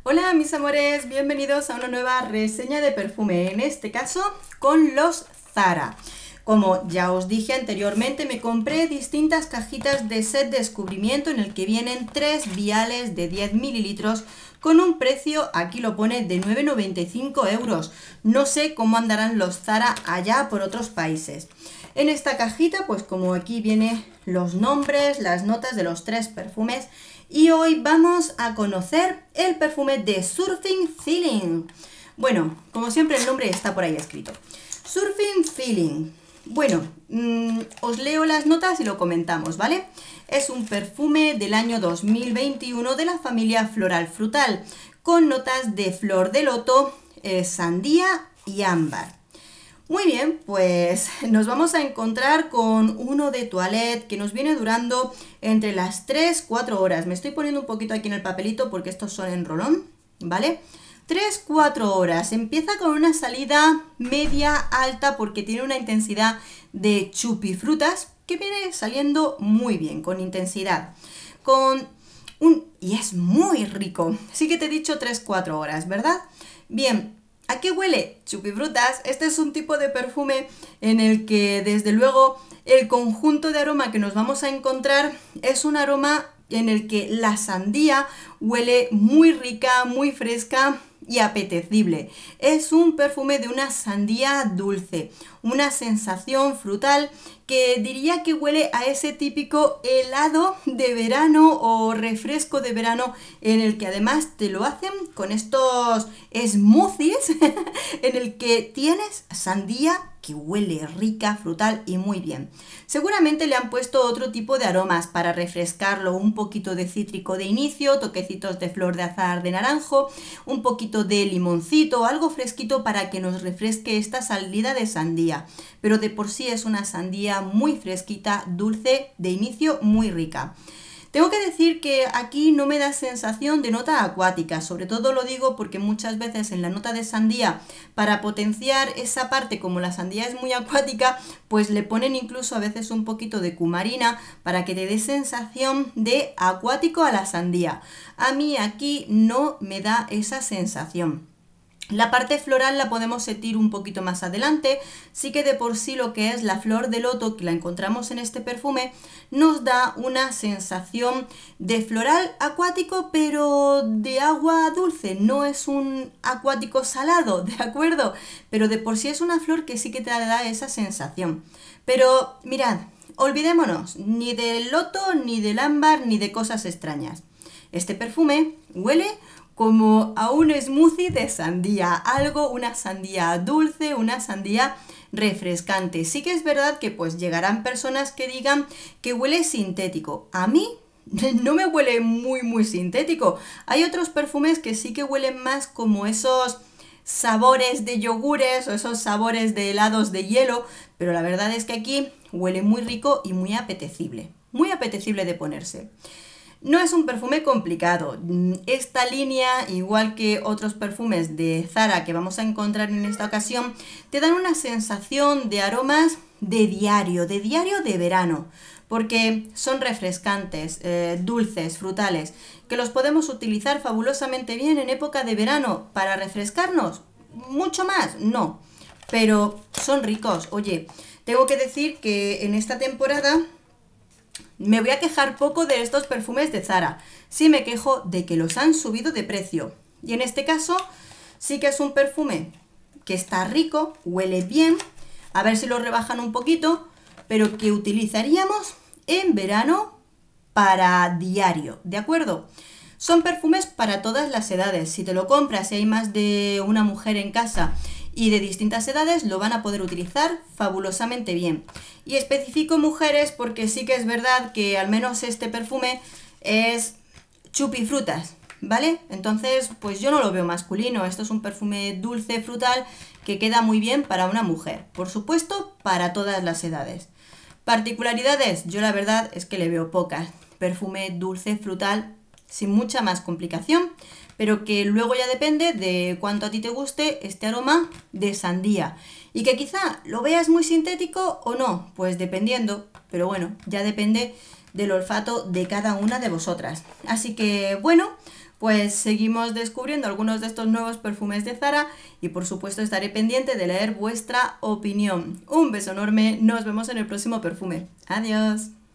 Hola mis amores, bienvenidos a una nueva reseña de perfume, en este caso con los Zara. Como ya os dije anteriormente, me compré distintas cajitas de set descubrimiento en el que vienen 3 viales de 10 mililitros con un precio, aquí lo pone, de 9,95 euros. No sé cómo andarán los Zara allá por otros países. En esta cajita, pues como aquí vienen los nombres, las notas de los 3 perfumes, y hoy vamos a conocer el perfume de Surfing Feeling. Bueno, como siempre el nombre está por ahí escrito. Surfing Feeling. Bueno, os leo las notas y lo comentamos, ¿vale? Es un perfume del año 2021 de la familia Floral Frutal, con notas de flor de loto, sandía y ámbar. Muy bien, pues nos vamos a encontrar con uno de toilette que nos viene durando entre las 3-4 horas. Me estoy poniendo un poquito aquí en el papelito porque estos son en rolón, ¿vale? 3-4 horas. Empieza con una salida media alta porque tiene una intensidad de chupifrutas que viene saliendo muy bien, con intensidad. Y es muy rico. Sí que te he dicho 3-4 horas, ¿verdad? Bien. ¿A qué huele? Chupifrutas. Este es un tipo de perfume en el que, desde luego, el conjunto de aroma que nos vamos a encontrar es un aroma en el que la sandía huele muy rica, muy fresca y apetecible. Es un perfume de una sandía dulce, una sensación frutal que diría que huele a ese típico helado de verano o refresco de verano, en el que además te lo hacen con estos smoothies en el que tienes sandía que huele rica, frutal y muy bien. Seguramente le han puesto otro tipo de aromas para refrescarlo, un poquito de cítrico de inicio, toquecitos de flor de azahar de naranjo, un poquito de limoncito, algo fresquito para que nos refresque esta salida de sandía. Pero de por sí es una sandía muy fresquita, dulce, de inicio muy rica. Tengo que decir que aquí no me da sensación de nota acuática, sobre todo lo digo porque muchas veces en la nota de sandía, para potenciar esa parte, como la sandía es muy acuática, pues le ponen incluso a veces un poquito de cumarina para que te dé sensación de acuático a la sandía. A mí aquí no me da esa sensación. La parte floral la podemos sentir un poquito más adelante, sí que de por sí lo que es la flor de loto, que la encontramos en este perfume, nos da una sensación de floral acuático, pero de agua dulce, no es un acuático salado, ¿de acuerdo? Pero de por sí es una flor que sí que te da esa sensación. Pero mirad, olvidémonos ni del loto, ni del ámbar, ni de cosas extrañas. Este perfume huele como a un smoothie de sandía, una sandía dulce, una sandía refrescante. Sí que es verdad que pues llegarán personas que digan que huele sintético. A mí no me huele muy sintético. Hay otros perfumes que sí que huelen más como esos sabores de yogures o esos sabores de helados de hielo, pero la verdad es que aquí huele muy rico y muy apetecible de ponerse. No es un perfume complicado. Esta línea, igual que otros perfumes de Zara que vamos a encontrar en esta ocasión, te dan una sensación de aromas de diario de verano, porque son refrescantes, dulces, frutales, que los podemos utilizar fabulosamente bien en época de verano para refrescarnos. ¿Mucho más? No, pero son ricos. Oye, tengo que decir que en esta temporada me voy a quejar poco de estos perfumes de Zara. Sí me quejo de que los han subido de precio. Y en este caso sí que es un perfume que está rico, huele bien. A ver si lo rebajan un poquito, pero que utilizaríamos en verano para diario, ¿de acuerdo? Son perfumes para todas las edades. Si te lo compras y hay más de una mujer en casa y de distintas edades, lo van a poder utilizar fabulosamente bien. Y especifico mujeres porque sí que es verdad que al menos este perfume es chupifrutas, ¿vale? Entonces, pues yo no lo veo masculino. Esto es un perfume dulce, frutal, que queda muy bien para una mujer. Por supuesto, para todas las edades. Particularidades, yo la verdad es que le veo pocas. Perfume dulce, frutal, sin mucha más complicación, pero que luego ya depende de cuánto a ti te guste este aroma de sandía. Y que quizá lo veas muy sintético o no, pues dependiendo, pero bueno, ya depende del olfato de cada una de vosotras. Así que bueno, pues seguimos descubriendo algunos de estos nuevos perfumes de Zara y por supuesto estaré pendiente de leer vuestra opinión. Un beso enorme, nos vemos en el próximo perfume. Adiós.